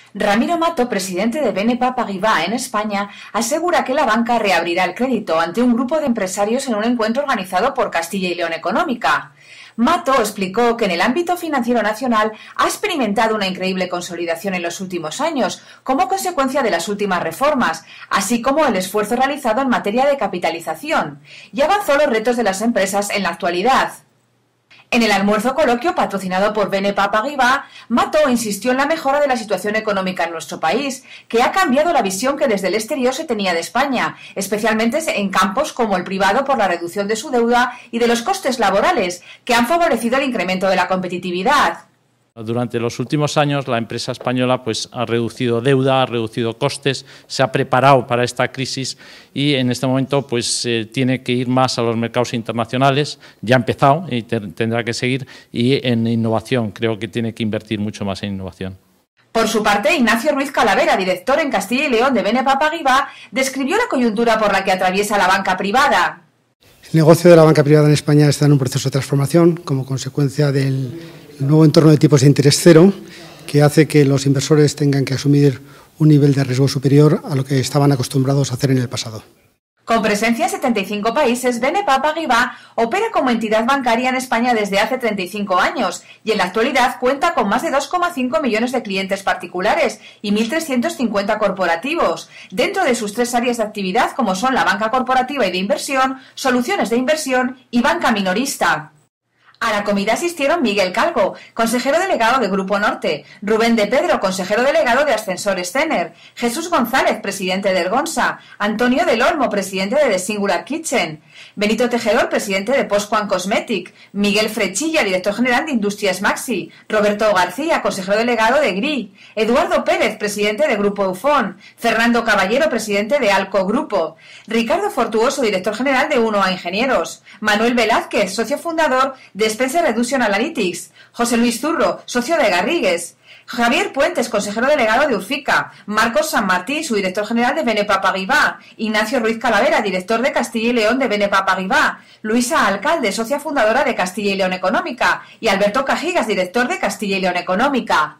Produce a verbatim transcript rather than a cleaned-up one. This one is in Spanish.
Ramiro Mato, presidente de B N P Paribas en España, asegura que la banca reabrirá el crédito ante un grupo de empresarios en un encuentro organizado por Castilla y León Económica. Mato explicó que en el ámbito financiero nacional ha experimentado una increíble consolidación en los últimos años, como consecuencia de las últimas reformas, así como el esfuerzo realizado en materia de capitalización, y avanzó los retos de las empresas en la actualidad. En el almuerzo coloquio patrocinado por B N P Paribas, Mato insistió en la mejora de la situación económica en nuestro país, que ha cambiado la visión que desde el exterior se tenía de España, especialmente en campos como el privado por la reducción de su deuda y de los costes laborales, que han favorecido el incremento de la competitividad. Durante los últimos años la empresa española pues, ha reducido deuda, ha reducido costes, se ha preparado para esta crisis y en este momento pues, eh, tiene que ir más a los mercados internacionales, ya ha empezado y te, tendrá que seguir, y en innovación, creo que tiene que invertir mucho más en innovación. Por su parte, Ignacio Ruiz Calavera, director en Castilla y León de B N P Paribas, describió la coyuntura por la que atraviesa la banca privada. El negocio de la banca privada en España está en un proceso de transformación como consecuencia del el nuevo entorno de tipos de interés cero, que hace que los inversores tengan que asumir un nivel de riesgo superior a lo que estaban acostumbrados a hacer en el pasado. Con presencia en setenta y cinco países, B N P Paribas opera como entidad bancaria en España desde hace treinta y cinco años y en la actualidad cuenta con más de dos coma cinco millones de clientes particulares y mil trescientos cincuenta corporativos, dentro de sus tres áreas de actividad como son la banca corporativa y de inversión, soluciones de inversión y banca minorista. A la comida asistieron Miguel Calvo, consejero delegado de Grupo Norte, Rubén de Pedro, consejero delegado de Ascensores Cener, Jesús González, presidente de Ergonsa, Antonio del Olmo, presidente de The Singular Kitchen, Benito Tejedor, presidente de Postquan Cosmetic, Miguel Frechilla, director general de Industrias Maxi, Roberto García, consejero delegado de Gri, Eduardo Pérez, presidente de Grupo Eufón, Fernando Caballero, presidente de Alco Grupo, Ricardo Fortuoso, director general de Uno A Ingenieros, Manuel Velázquez, socio fundador de Spencer Reduction Analytics, José Luis Zurro, socio de Garrigues, Javier Puentes, consejero delegado de Urfica, Marcos San Martí, su director general de B N P Paribas, Ignacio Ruiz Calavera, director de Castilla y León de B N P Paribas, Luisa Alcalde, socia fundadora de Castilla y León Económica, y Alberto Cajigas, director de Castilla y León Económica.